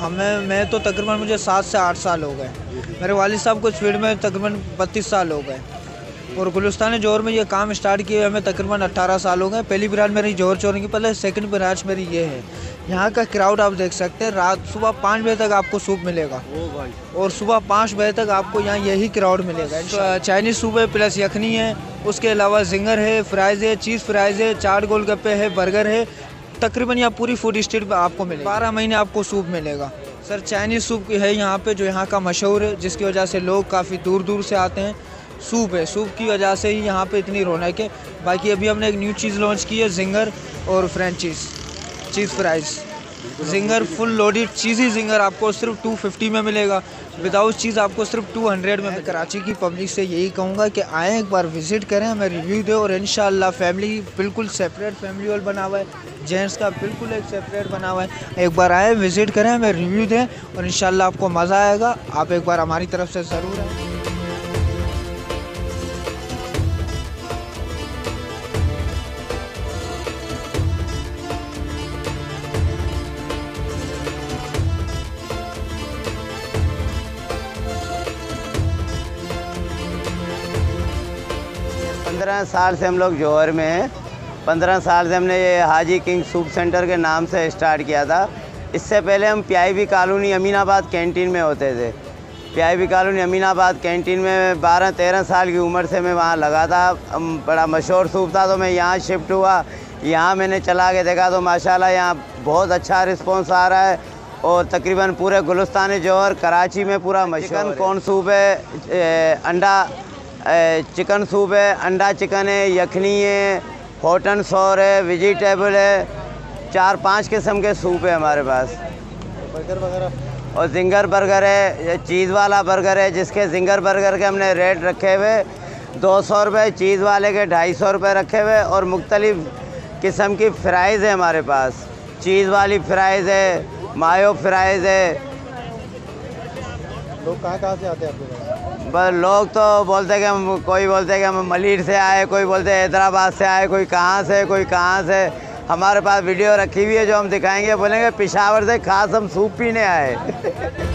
मैं तो तकरीबन मुझे 7 से 8 साल हो गए। मेरे वालिद साहब को इस फील्ड में तकरीबन 32 साल हो गए और गुलिस्तान जौहर में ये काम स्टार्ट किए हमें तकरीबन 18 साल हो गए। पहली ब्रांच मेरी जौहर चौरंगी की, पहले सेकंड ब्रांच मेरी ये है। यहाँ का क्राउड आप देख सकते हैं, रात सुबह 5 बजे तक आपको सूप मिलेगा और सुबह 5 बजे तक आपको यहाँ यही क्राउड मिलेगा। चाइनीज़ सूप है प्लस यखनी है, उसके अलावा जिंगर है, फ्राइज़ है, चीज़ फ्राइज़ है, चाट गोलगप्पे है, बर्गर है। तकरीबन यहाँ पूरी फूड स्ट्रीट पर आपको मिलेगा। 12 महीने आपको सूप मिलेगा। सर चाइनीज़ सूप है यहाँ पे जो यहाँ का मशहूर है, जिसकी वजह से लोग काफ़ी दूर दूर से आते हैं। सूप है, सूप की वजह से ही यहाँ पे इतनी रौनक है। बाकी अभी हमने एक न्यू चीज़ लॉन्च की है, जिंगर और French cheese fries. Zinger full loaded cheesy zinger आपको सिर्फ 250 में मिलेगा, विदाउट चीज़ आपको सिर्फ 200 में। कराची की पब्लिक से यही कहूँगा कि आएँ, एक बार विज़िट करें, हमें रिव्यू दें और इंशाल्लाह फैमिली बिल्कुल सेपरेट फैमिली हॉल बना हुआ है, जेंट्स का बिल्कुल एक सेपरेट बना हुआ है। एक बार आएँ, विज़िट करें, हमें रिव्यू दें और इंशाल्लाह आपको मज़ा आएगा। आप एक बार हमारी तरफ से ज़रूर आएँ। पंद्रह साल से हम लोग जौहर में हैं। 15 साल से हमने ये हाजी किंग सूप सेंटर के नाम से स्टार्ट किया था। इससे पहले हम PIB कॉलोनी अमीनाबाद कैंटीन में होते थे। PIB कॉलोनी अमीनाबाद कैंटीन में 12-13 साल की उम्र से मैं वहाँ लगा था। बड़ा मशहूर सूप था, तो मैं यहाँ शिफ्ट हुआ। यहाँ मैंने चला के देखा तो माशाल्लाह यहाँ बहुत अच्छा रिस्पॉन्स आ रहा है और तकरीबन पूरे गुलिस्तान जौहर कराची में पूरा मशहूर। कॉर्न सूप है, अंडा चिकन सूप है, अंडा चिकन है, यखनी है, हॉट एंड सॉर है, वेजिटेबल है, 4-5 किस्म के सूप है हमारे पास। बर्गर वगैरह और जिंगर बर्गर है, चीज़ वाला बर्गर है, जिसके जिंगर बर्गर के हमने रेट रखे हुए 200 रुपये, चीज़ वाले के 250 रुपये रखे हुए। और मुख्तलिफ़ किस्म की फ्राइज़ है हमारे पास। चीज़ वाली फ्राइज़ है, मायो फ्राइज़ है। लोग कहाँ से आते हैं आपके पास? बस लोग तो बोलते कि हम, कोई बोलते कि हम मलिर से आए, कोई बोलते हैदराबाद से आए, कोई कहाँ से, कोई कहाँ से। हमारे पास वीडियो रखी हुई है जो हम दिखाएंगे, बोलेंगे पेशावर से खास हम सूप पीने आए।